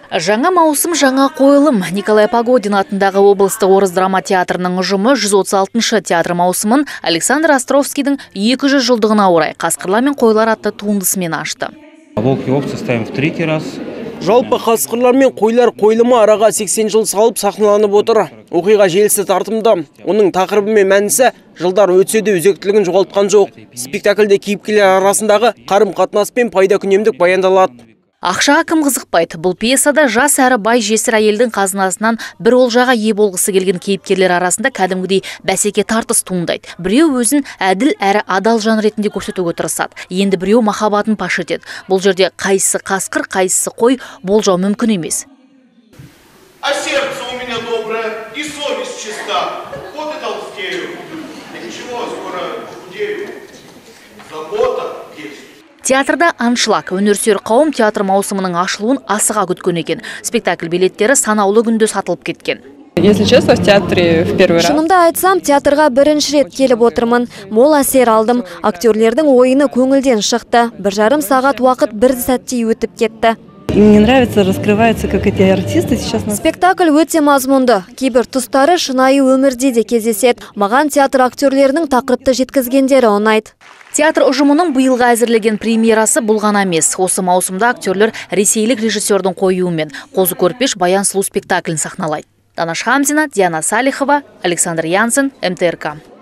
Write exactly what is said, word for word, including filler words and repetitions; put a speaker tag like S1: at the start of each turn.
S1: Жаңа маусым, жаңа қойылым. Николай Погодин атындағы облыстық орыс драма театрының ұжымы жүз отыз алтыншы театр маусымын Александр Островскийдің екі жүз жылдығына орай «Қасқырлар мен қойлар» атты туындысымен ашты.
S2: Волк и овцы ставим в третий раз.
S3: Жалпы «Қасқырлар мен қойлар» қойылымы араға сексен жыл салып сахналанып отыр. Оқиға желісі тартымды. Оның тақырыбы мен мәнісі жылдар өтсе де өзектілігін жоғалтқан жоқ. Спектакльде кейіпкерлер арасындағы қарым-қатынас пен пайда күнемдік баяндалады.
S1: Ақшаға кім қызықпайды? Бұл пьесада жас әрі бай жесір әйелдің қазынасынан бір олжаға ие болғысы келген кейіпкерлер арасында кәдімгідей бәсеке тартыс туындайды. Біреу өзін әділ әрі адал жан ретінде көрсетуге тырысады. Енді біреу махаббатын паш етеді. Бұл жерде қайсысы қасқыр, қайсысы қой болжау мүмкін емес.
S4: А сердце у меня доброе и совесть чиста. Вот и толстею. Ничего, скоро худею. Забота есть.
S1: Театрда аншлаг, өнерсүйер қауым театр маусымының ашылуын асыға күткен екен. Спектакль билеттері санаулы күнде сатылып кеткен.
S5: Если честно, в театре в первый раз.
S6: Шынымды айтсам, театрға бірінші рет келіп отырмын. Мол әсер алдым. Актерлердің ойыны көңілден шықты. Бір жарым сағат уақыт бір сәтте өтіп кетті.
S5: Мне нравится, раскрывается, как эти артисты сейчас.
S6: Спектакль өте мазмұнды. Кейбір тұстары шынайы өмірде де кездеседі. Маған театр актерлерінің тақырыпты жеткізгендері ұнайды.
S1: Театр ұжымының биылға әзірлеген премьерасы бұл ғана емес. Осы маусымда актерлер ресейлік режиссердің қоюымен Қозы көрпеш Баян сұлу спектаклін сахналайды. Танаш Хамзина, Диана Салихова, Александр Янсен, эм тэ эр ка.